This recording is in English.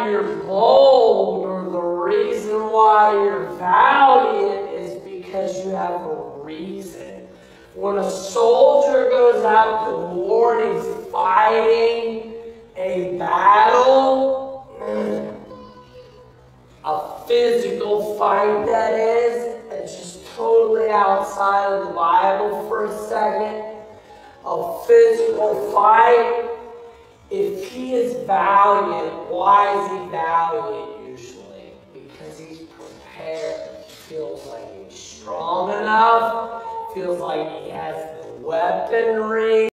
you're bold or the reason why you're valiant is because you have a reason. When a soldier goes out to war and he's fighting a battle, a physical fight that is, it's just totally outside of the Bible for a second. A physical fight, if he is valiant, why is he valiant usually? Because he's prepared. Feels like he's strong enough, feels like he has the weaponry.